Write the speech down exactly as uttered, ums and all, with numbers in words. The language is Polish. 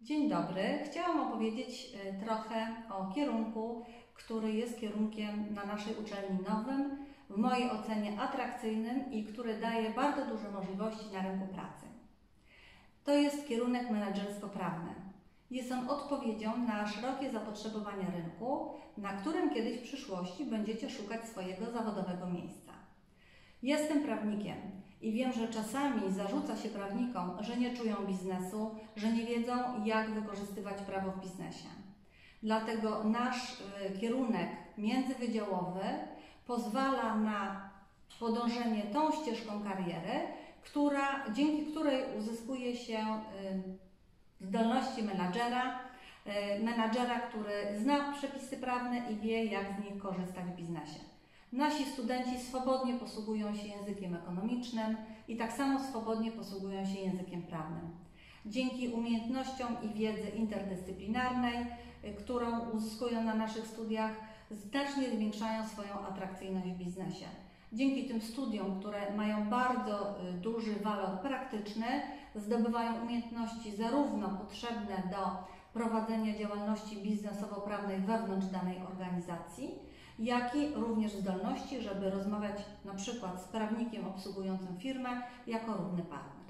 Dzień dobry. Chciałam opowiedzieć trochę o kierunku, który jest kierunkiem na naszej uczelni nowym, w mojej ocenie atrakcyjnym i który daje bardzo duże możliwości na rynku pracy. To jest kierunek menedżersko-prawny. Jest on odpowiedzią na szerokie zapotrzebowanie rynku, na którym kiedyś w przyszłości będziecie szukać swojego zawodowego miejsca. Jestem prawnikiem i wiem, że czasami zarzuca się prawnikom, że nie czują biznesu, że nie wiedzą, jak wykorzystywać prawo w biznesie. Dlatego nasz kierunek międzywydziałowy pozwala na podążenie tą ścieżką kariery, która, dzięki której uzyskuje się zdolności menadżera, menadżera, który zna przepisy prawne i wie, jak z nich korzystać w biznesie. Nasi studenci swobodnie posługują się językiem ekonomicznym i tak samo swobodnie posługują się językiem prawnym. Dzięki umiejętnościom i wiedzy interdyscyplinarnej, którą uzyskują na naszych studiach, znacznie zwiększają swoją atrakcyjność w biznesie. Dzięki tym studiom, które mają bardzo duży walor praktyczny, zdobywają umiejętności zarówno potrzebne do prowadzenia działalności biznesowo-prawnej wewnątrz danej organizacji, jak i również zdolności, żeby rozmawiać na przykład z prawnikiem obsługującym firmę jako równy partner.